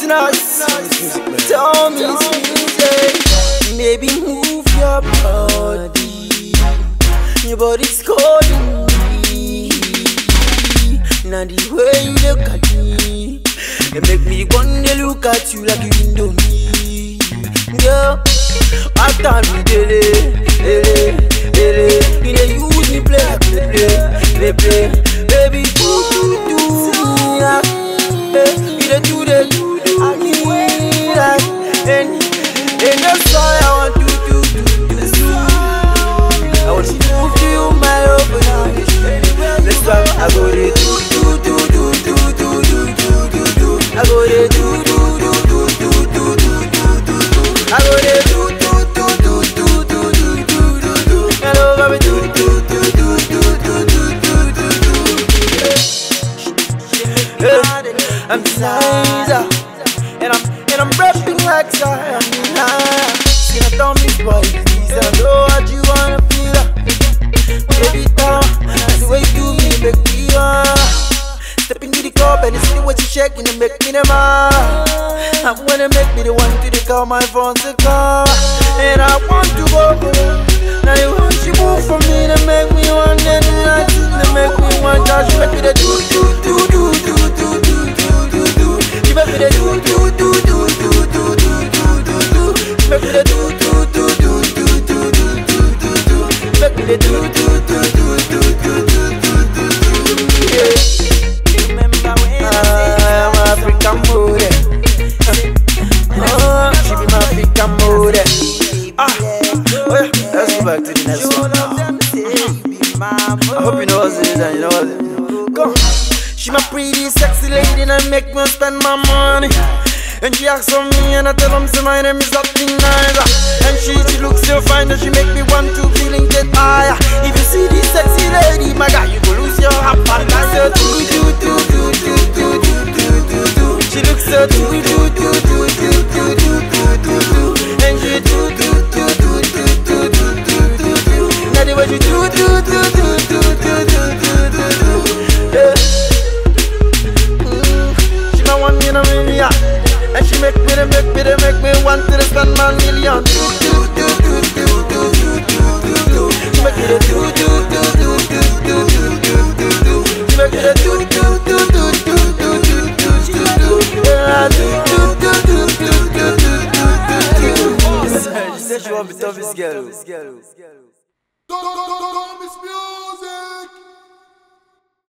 T9Ice, TommixMusic. Maybe move your body. Your body's calling me. Now the way you look at me, it make me wanna look at you like you know me. Yeah, I can't did it. You know you use me play, baby. Do yeah. You do I need that, and that's why I want to do. I want to prove to you my love for you. That's why I go to do. I go to do. I go to do. Hello, baby, do. I'm Nigerian, and I'm rapping like I am Nigerian. See, I don't miss boys, please. I know what you wanna feel. Baby, down, the way you do me, make me step into the club and see what you shaking and make me the man. I wanna make me the one to call my phone to come, and I want to go. Now you want you move for me to make me want and to make me want. Just make me the do. You make me the do. Make me the do. Make me the do. Yeah. Remember when I'm African mode. She be my African mode. Oh yeah, let's go back to the next one now. I hope you know what's it and you know what's it. Go. She my pretty sexy lady and make me spend my money. And she asks for me and I tell them so my name is T9Ice. And she looks so fine that she make me want to feeling get higher. If you see this sexy lady, my God, you go lose